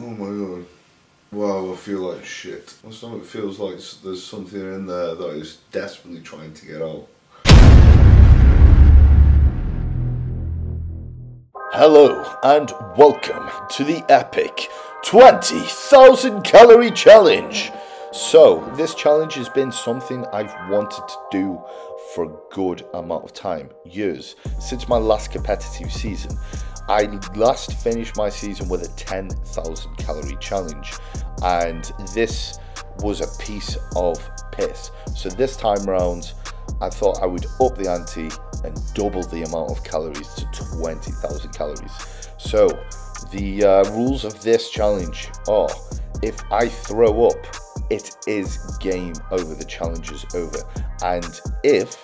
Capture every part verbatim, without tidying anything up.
Oh my god. Wow, I feel like shit. My stomach feels like there's something in there that is desperately trying to get out. Hello and welcome to the epic twenty thousand calorie challenge. So this challenge has been something I've wanted to do for a good amount of time, years, since my last competitive season. I last finished my season with a ten thousand calorie challenge, and this was a piece of piss. So this time round, I thought I would up the ante and double the amount of calories to twenty thousand calories. So the uh, rules of this challenge are, if I throw up, it is game over, the challenge is over. And if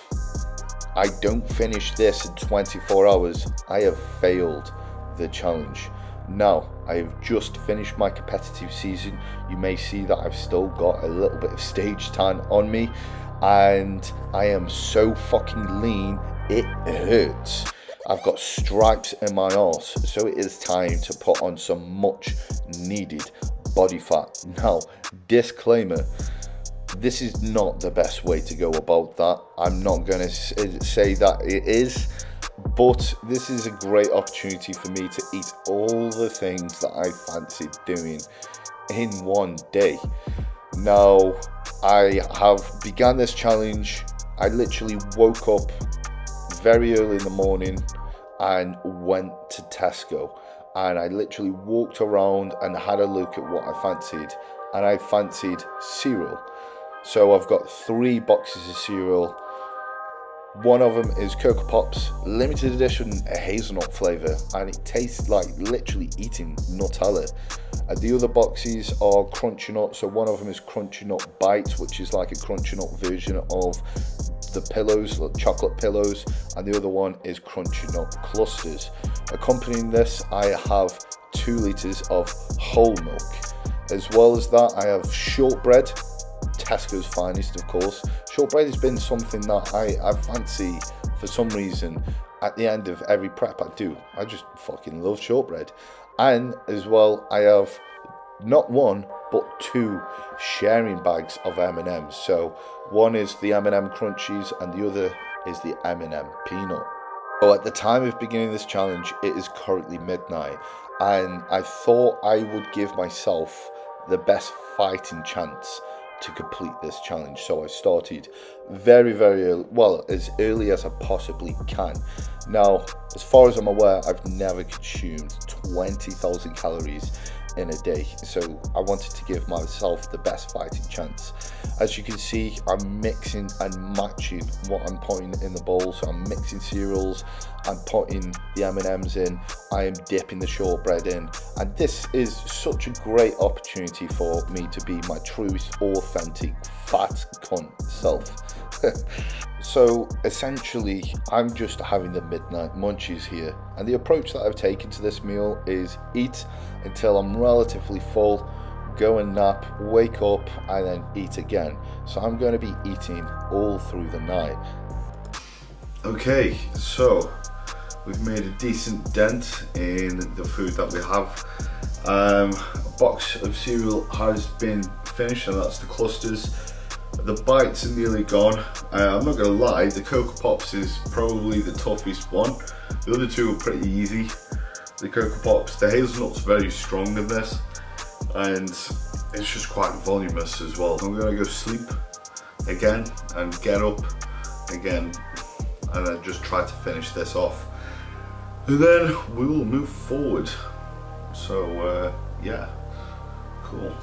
I don't finish this in twenty-four hours, I have failed the challenge. Now, I have just finished my competitive season. You may see that I've still got a little bit of stage tan on me, and I am so fucking lean, it hurts. I've got stripes in my arse, so it is time to put on some much needed body fat. Now, disclaimer, this is not the best way to go about that. I'm not going to say that it is, but this is a great opportunity for me to eat all the things that I fancied doing in one day. Now, I have begun this challenge. I literally woke up very early in the morning and went to Tesco, and I literally walked around and had a look at what I fancied, and I fancied cereal. So I've got three boxes of cereal. One of them is Cocoa Pops, limited edition, a hazelnut flavour, and it tastes like literally eating Nutella. And the other boxes are Crunchy Nut. So one of them is Crunchy Nut Bites, which is like a Crunchy Nut version of the pillows, like chocolate pillows, and the other one is Crunchy Nut Clusters. Accompanying this, I have two litres of whole milk. As well as that, I have shortbread, Tesco's finest, of course. Shortbread has been something that I, I fancy for some reason. At the end of every prep I do, I just fucking love shortbread. And as well, I have not one but two sharing bags of M and M's. So one is the M and M Crunchies and the other is the M and M Peanut. So at the time of beginning this challenge, it is currently midnight, and I thought I would give myself the best fighting chance to complete this challenge. So I started very very early, well, as early as I possibly can. Now, as far as I'm aware, I've never consumed twenty thousand calories in a day, so I wanted to give myself the best fighting chance. As you can see, I'm mixing and matching what I'm putting in the bowl. So I'm mixing cereals, I'm putting the M and M's in, I am dipping the shortbread in, and this is such a great opportunity for me to be my truest, authentic, fat cunt self. So essentially, I'm just having the midnight munchies here, and the approach that I've taken to this meal is eat until I'm relatively full, go and nap, wake up, and then eat again. So I'm going to be eating all through the night. Okay, so we've made a decent dent in the food that we have. Um, a box of cereal has been finished, and that's the clusters. The bites are nearly gone. Uh, I'm not gonna lie, the Cocoa Pops is probably the toughest one. The other two are pretty easy. The Cocoa Pops, the hazelnut's very strong in this, and it's just quite voluminous as well. I'm gonna go sleep again and get up again, and then just try to finish this off. And then we will move forward. So uh, yeah, cool.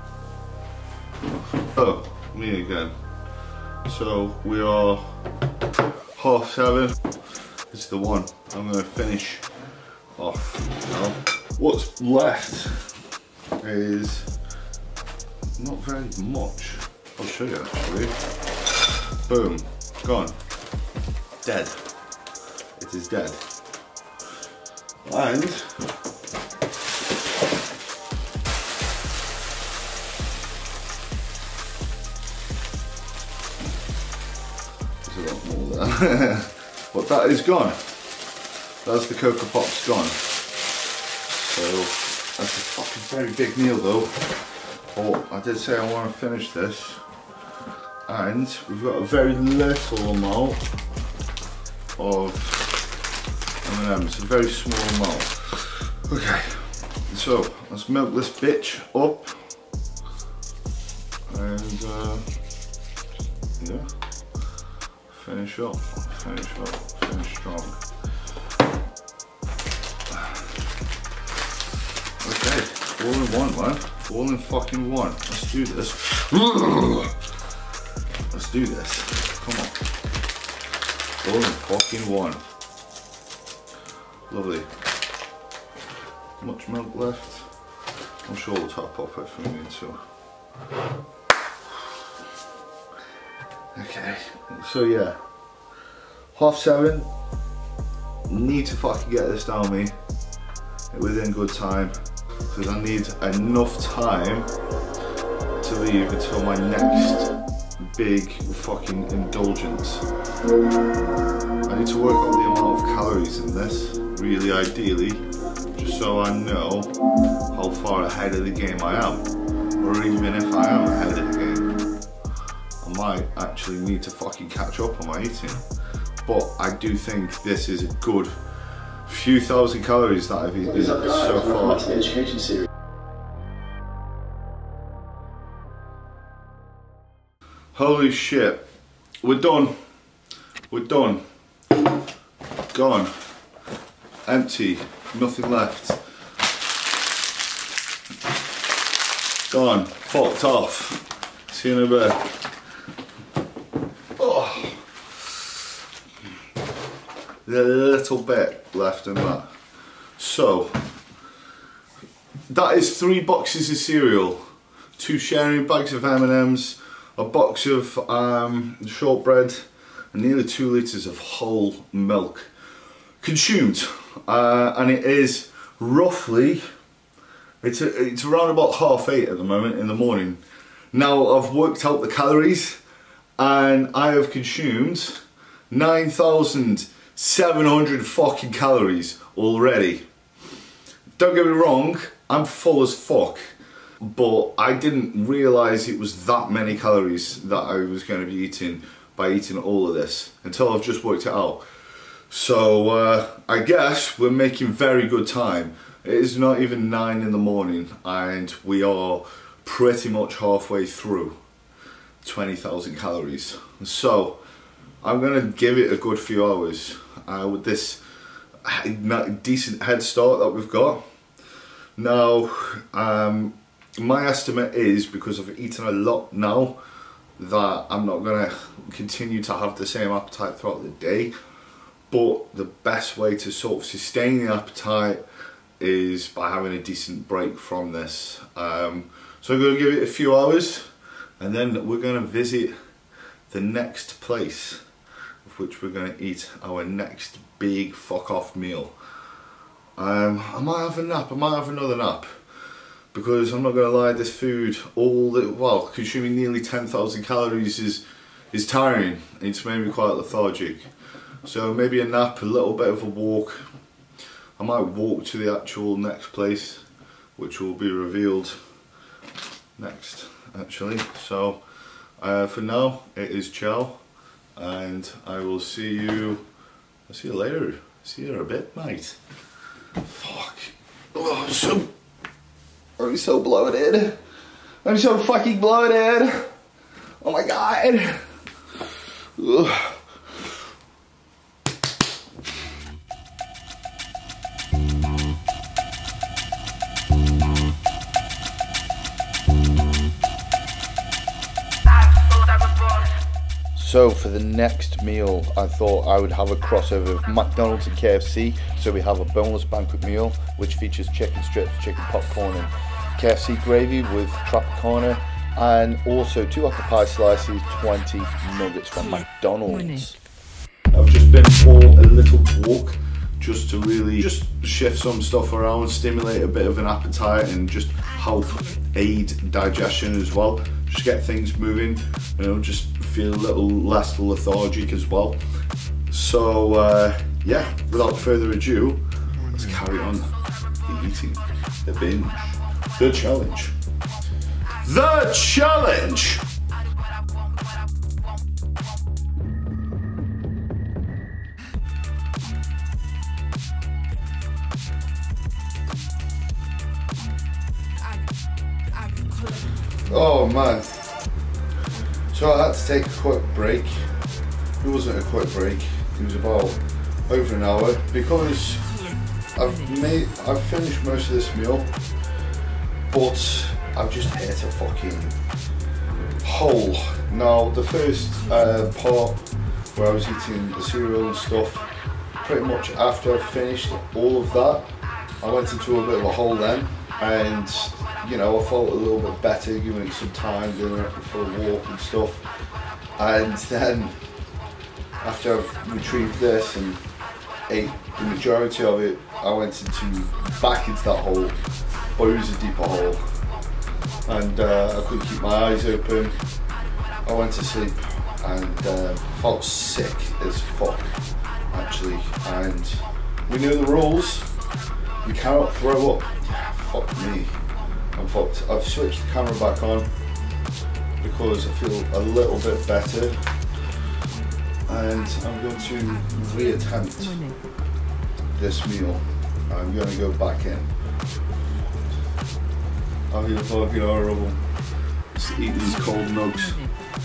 Oh. Me again. So we are half seven. This is the one I'm going to finish off now. What's left is not very much. I'll show you actually. Boom, gone. Dead. It is dead. And there's a lot more there. But that is gone. That's the Cocoa Pops gone. So That's a fucking very big meal though. But I did say I want to finish this. And we've got a very little amount of M and M's, a very small amount. Okay, so let's milk this bitch up. And uh, yeah, finish up, finish up, finish strong. Okay, all in one, man. All in fucking one. Let's do this. Let's do this. Come on. All in fucking one. Lovely. Much milk left. I'm sure we'll top up if we need to. Okay, so yeah. Half seven. Need to fucking get this down me within good time. Because I need enough time to leave until my next big fucking indulgence. I need to work out the amount of calories in this, really ideally, just so I know how far ahead of the game I am. Or even if I am ahead of the game, I might actually need to fucking catch up on my eating. But I do think this is a good few thousand calories that I've eaten so far. Education series. Holy shit. We're done. We're done. Gone. Empty. Nothing left. Gone. Fucked off. See you in a bit. Oh. There's a little bit left in that. So, that is three boxes of cereal, two sharing bags of M and M's, a box of um, shortbread, and nearly two litres of whole milk consumed. Uh, and it is roughly, it's, a, it's around about half eight at the moment in the morning. Now I've worked out the calories and I have consumed nine thousand seven hundred fucking calories already. Don't get me wrong, I'm full as fuck, but I didn't realise it was that many calories that I was going to be eating by eating all of this until I've just worked it out. So uh, I guess we're making very good time. It is not even nine in the morning and we are pretty much halfway through twenty thousand calories. So I'm going to give it a good few hours uh, with this decent head start that we've got. Now, um, my estimate is, because I've eaten a lot now, that I'm not going to continue to have the same appetite throughout the day. But the best way to sort of sustain the appetite is by having a decent break from this. Um, so I'm going to give it a few hours and then we're going to visit the next place of which we're going to eat our next big fuck off meal. Um, I might have a nap, I might have another nap, because I'm not going to lie, this food, all the, well, consuming nearly ten thousand calories is, is tiring. It's made me quite lethargic. So maybe a nap, a little bit of a walk. I might walk to the actual next place, which will be revealed next, actually. So uh, for now, it is ciao, and I will see you, I'll see you later. See you in a bit, mate. Fuck. Oh, I'm so, I'm so bloated. I'm so fucking bloated. Oh my god. Ugh. So for the next meal, I thought I would have a crossover of McDonald's and K F C. So we have a boneless banquet meal, which features chicken strips, chicken popcorn, and K F C gravy with Tropicana, and also two apple pie slices, twenty nuggets from McDonald's. I've just been for a little walk, just to really just shift some stuff around, stimulate a bit of an appetite, and just help aid digestion as well. Just get things moving, you know, just feel a little less lethargic as well. So uh, yeah, without further ado, let's carry on the eating the binge. The challenge. The challenge! Oh man. So I had to take a quick break. It wasn't a quick break, it was about over an hour because I've made I've finished most of this meal, but I've just hit a fucking hole. Now the first uh, part where I was eating the cereal and stuff, pretty much after I finished all of that, I went into a bit of a hole then, and you know, I felt a little bit better, giving it some time, going out for a walk and stuff. And then, after I've retrieved this and ate the majority of it, I went into back into that hole, but it was a deeper hole. And uh, I couldn't keep my eyes open. I went to sleep and uh, felt sick as fuck, actually. And we know the rules. You cannot throw up. Yeah, fuck me. I'm fucked. I've switched the camera back on because I feel a little bit better, and I'm going to reattempt this meal. I'm going to go back in. I feel fucking horrible. Just eat these cold nugs.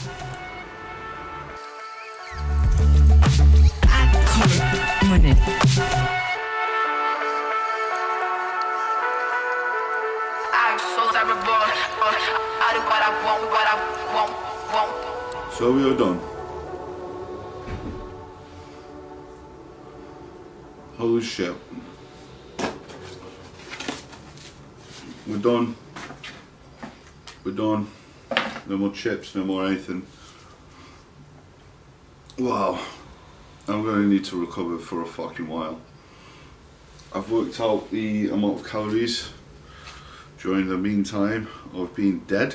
So we are done. Holy shit. We're done. We're done. No more chips, no more anything. Wow. I'm gonna need to recover for a fucking while. I've worked out the amount of calories during the meantime of being dead.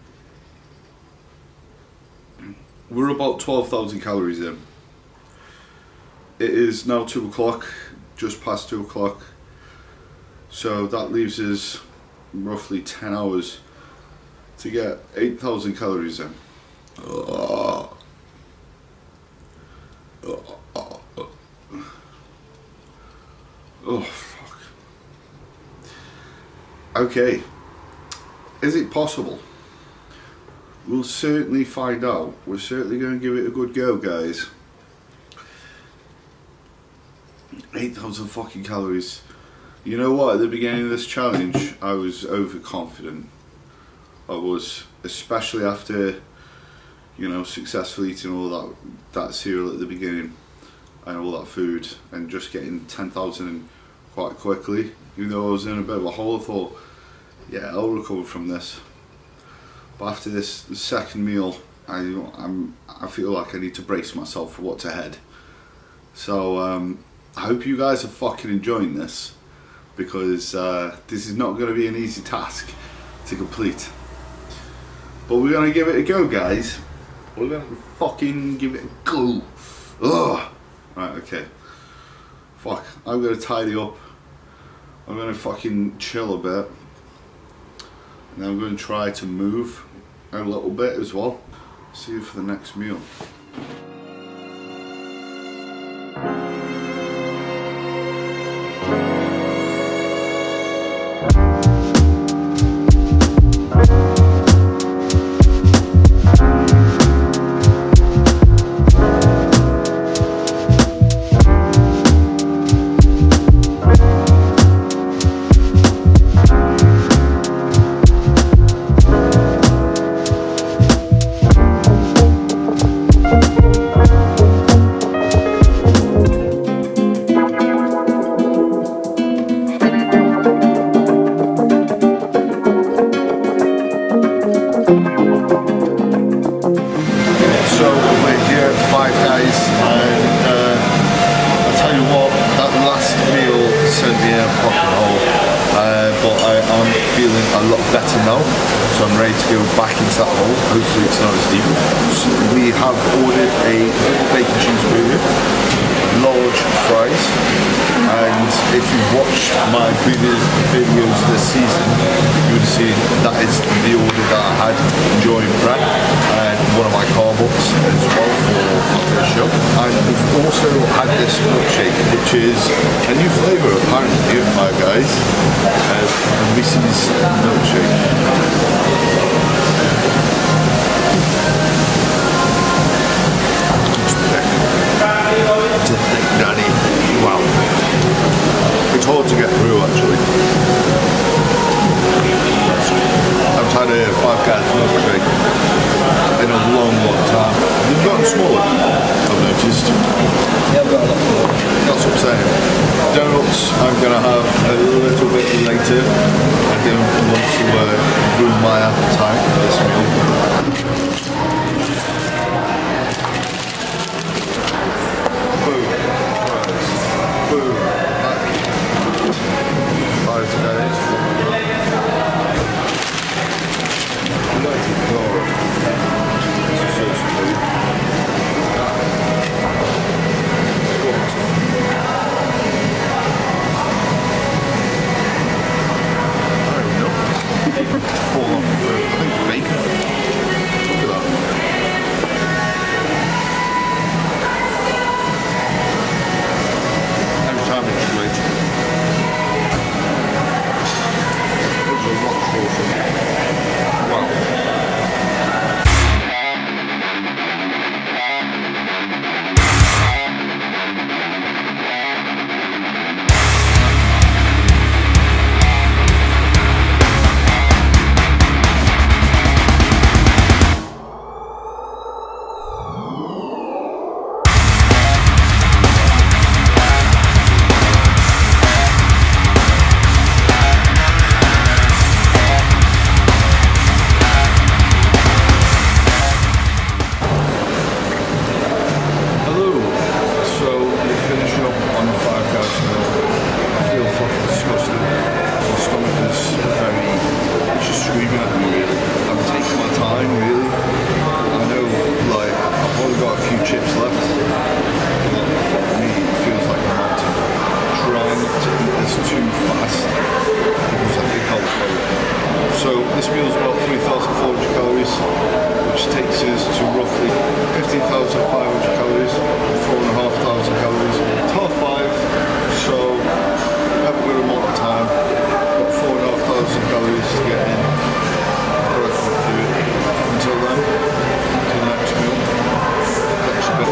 We're about twelve thousand calories in. It is now two o'clock, just past two o'clock. So that leaves us roughly ten hours to get eight thousand calories in. Oh. Oh, oh, oh. Oh, fuck. Okay. Is it possible? We'll certainly find out. We're certainly going to give it a good go, guys. eight thousand fucking calories. You know what? At the beginning of this challenge, I was overconfident. I was, especially after, you know, successfully eating all that that cereal at the beginning and all that food, and just getting ten thousand in quite quickly. Even though I was in a bit of a hole, I thought, yeah, I'll recover from this. But after this second meal, I I'm I feel like I need to brace myself for what's ahead. So um, I hope you guys are fucking enjoying this, because uh, this is not going to be an easy task to complete. But we're gonna give it a go, guys. We're gonna fucking give it a go. Ugh. Right, okay. Fuck. I'm gonna tidy up. I'm gonna fucking chill a bit. And I'm going to try to move a little bit as well. See you for the next meal. Better now, so I'm ready to go back into that hole. Hopefully it's not as deep. So we have ordered a bacon cheeseburger. large fries. And if you've watched my previous videos this season, you would have seen that is the order that I had during prep, and one of my carb ups as well for my first show. And we've also had this milkshake, which is a new flavour apparently of my guys, uh, Reese's milkshake. It's a thick daddy. Wow. It's hard to get through actually. I've had a five guys milkshake in a long, long time. They've gotten smaller, I've noticed. Yeah, I've got a lot more. That's what I'm saying. Donuts I'm going to have a little bit later. I don't want to uh, ruin my appetite for this meal. This meal is about three thousand four hundred calories, which takes us to roughly fifteen thousand five hundred calories, four and a half thousand calories. It's half five, so we have a good amount of time. Got four and a half thousand calories to get in. I reckon we'll do it. Until then, to the next meal. Catch a bit.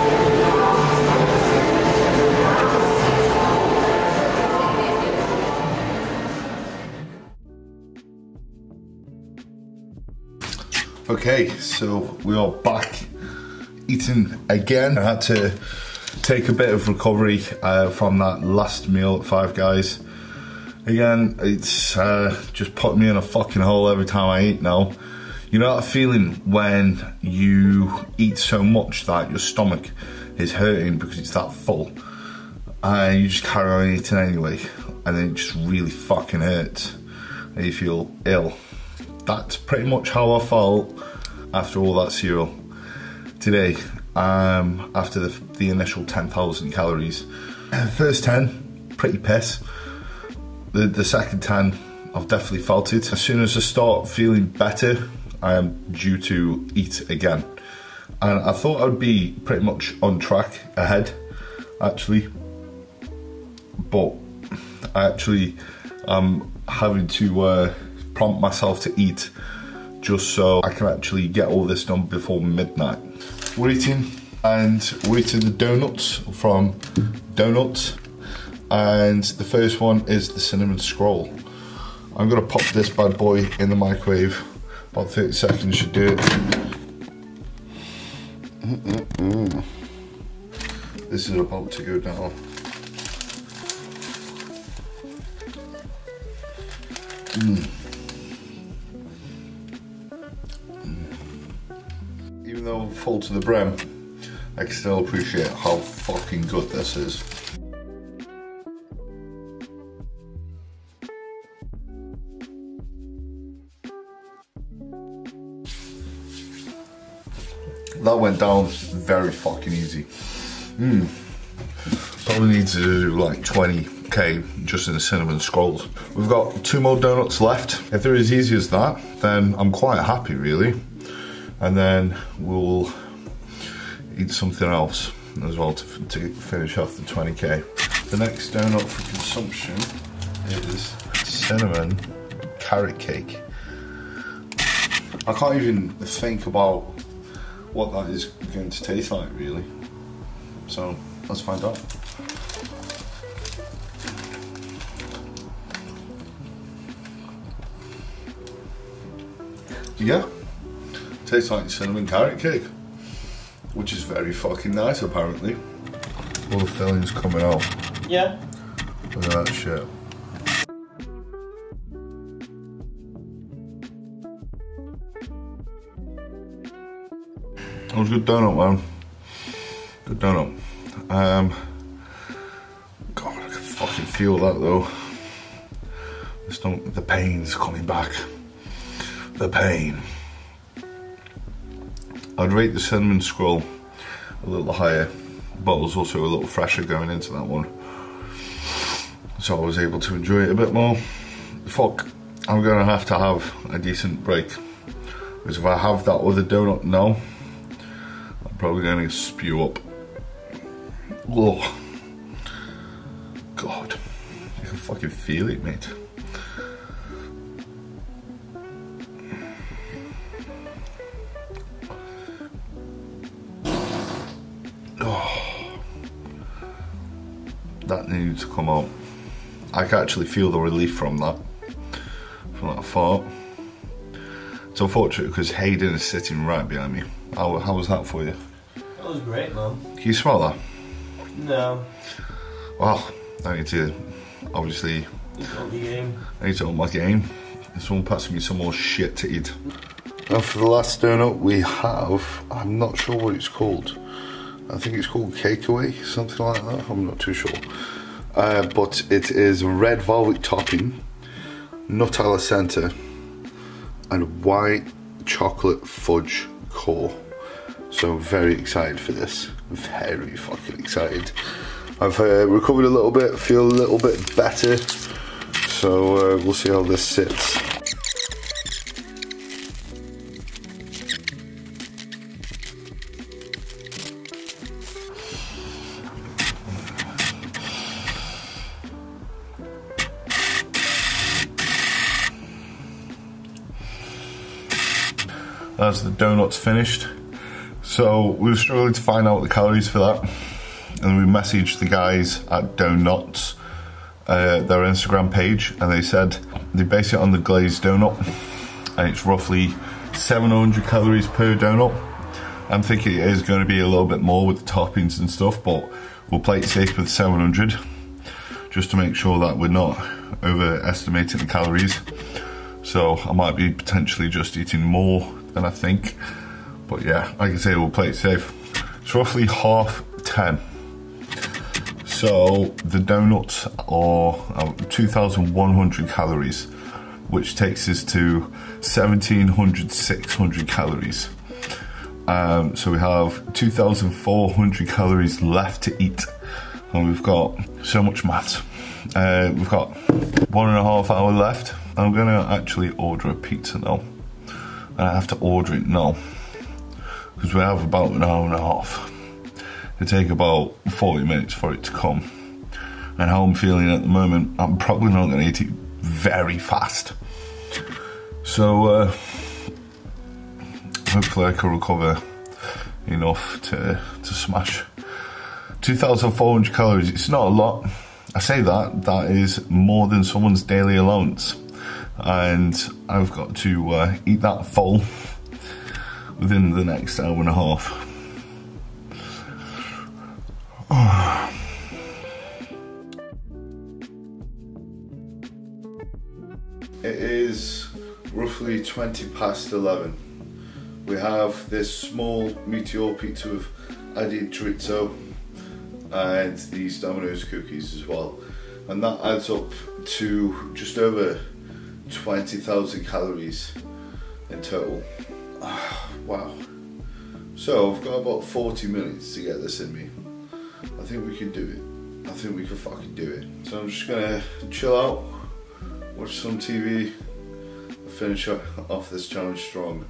Okay, so we are back eating again. I had to take a bit of recovery uh, from that last meal at Five Guys. Again, it's uh, just put me in a fucking hole every time I eat now. You know that feeling when you eat so much that your stomach is hurting because it's that full, and you just carry on eating anyway, and then it just really fucking hurts and you feel ill. That's pretty much how I felt after all that cereal today, um, after the, the initial ten thousand calories. Uh, first ten, pretty piss. The, the second ten, I've definitely felt it. As soon as I start feeling better, I am due to eat again. And I thought I would be pretty much on track ahead, actually. But I actually am having to uh, prompt myself to eat just so I can actually get all this done before midnight. We're eating, and we're eating the donuts from Donuts, and the first one is the cinnamon scroll. I'm gonna pop this bad boy in the microwave. About thirty seconds should do it. Mm -mm -mm. This is about to go down. Mm. Even though I'm full to the brim, I can still appreciate how fucking good this is. That went down very fucking easy. Mm. Probably need to do like twenty K just in the cinnamon scrolls. We've got two more donuts left. If they're as easy as that, then I'm quite happy really. And then we'll eat something else as well to, to finish off the twenty K. The next donut for consumption is cinnamon carrot cake. I can't even think about what that is going to taste like really. So let's find out. Yeah, tastes like cinnamon carrot cake, which is very fucking nice apparently. All the fillings coming out. Yeah. Look at that shit. That was a good donut, man. Good donut. Um, God, I can fucking feel that though. This don't, the pain's coming back. The pain. I'd rate the cinnamon scroll a little higher, but I was also a little fresher going into that one, so I was able to enjoy it a bit more. Fuck, I'm gonna have to have a decent break, because if I have that other donut now, I'm probably gonna spew up. Oh, God, you can fucking feel it, mate. That needs to come out. I can actually feel the relief from that, from that fart. It's unfortunate because Hayden is sitting right behind me. How, how was that for you? That was great, man. Can you smell that? No. Well, I need to, obviously, You got the game. I need to up my game. Someone pass me some more shit to eat. And for the last donut we have, I'm not sure what it's called. I think it's called Cakeaway, something like that, I'm not too sure. Uh, but it is red velvet topping, Nutella center, and white chocolate fudge core. So very excited for this, very fucking excited. I've uh, recovered a little bit, feel a little bit better, so uh, we'll see how this sits. That's the donuts finished. So we were struggling to find out the calories for that, and we messaged the guys at Donuts, uh, their Instagram page, and they said they base it on the glazed donut, and it's roughly seven hundred calories per donut. I'm thinking it is going to be a little bit more with the toppings and stuff, but we'll play it safe with seven hundred, just to make sure that we're not overestimating the calories. So I might be potentially just eating more than I think, but yeah, like I say, we'll play it safe. It's roughly half ten. So the donuts are uh, two thousand one hundred calories, which takes us to seventeen hundred, six hundred calories. Um, so we have two thousand four hundred calories left to eat, and we've got so much maths. Uh, we've got one and a half hour left. I'm gonna actually order a pizza now, and I have to order it now because we have about an hour and a half. It'll take about forty minutes for it to come, and how I'm feeling at the moment, I'm probably not gonna eat it very fast. So uh, hopefully I can recover enough to, to smash two thousand four hundred calories. It's not a lot. I say that, that is more than someone's daily allowance. And I've got to uh, eat that full within the next hour and a half. It is roughly twenty past eleven. We have this small meteor pizza with added chorizo and these Domino's cookies as well, and that adds up to just over twenty thousand calories in total. Wow. So I've got about forty minutes to get this in me. I think we can do it. I think we can fucking do it. So I'm just gonna chill out, watch some T V, and finish off this challenge strong.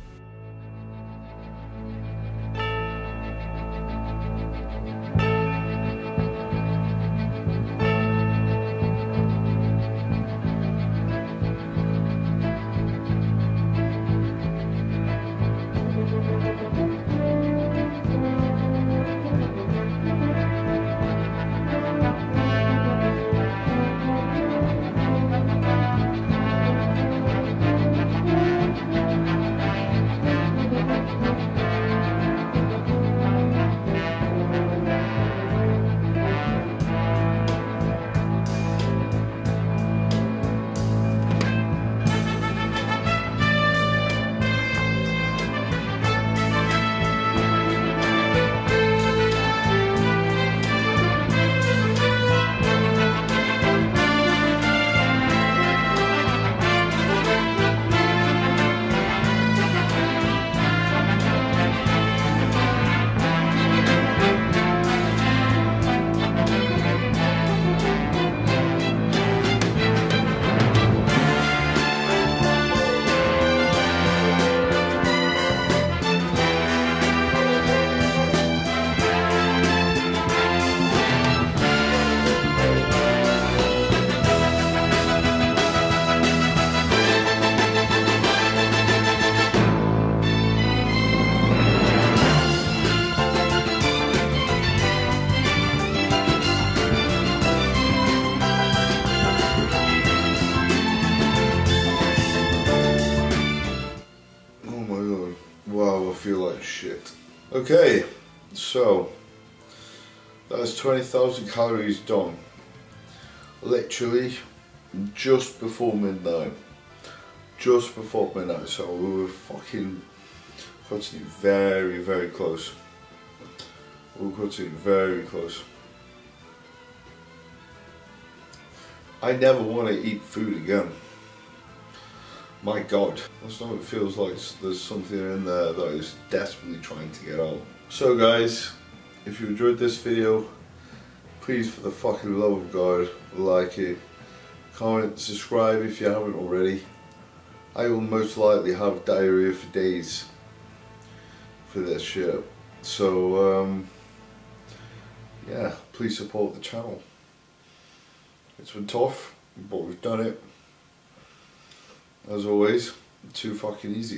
Wow, I feel like shit. Okay, so that's twenty thousand calories done. Literally just before midnight. Just before midnight, so we were fucking cutting it very, very close. We were cutting it very close. I never want to eat food again. My God, that's not what it feels like. There's something in there that is desperately trying to get out. So guys, if you enjoyed this video, please for the fucking love of God, like it, comment, subscribe if you haven't already. I will most likely have diarrhea for days for this shit. So um, yeah, please support the channel. It's been tough, but we've done it. As always, too fucking easy.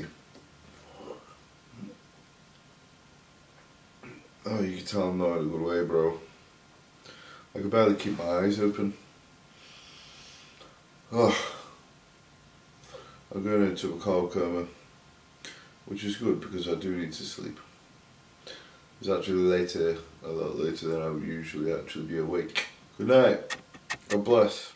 Oh, you can tell I'm not in a good way, bro. I can barely keep my eyes open. Oh, I'm going into a cold coma, which is good because I do need to sleep. It's actually later, a lot later than I would usually actually be awake. Good night. God bless.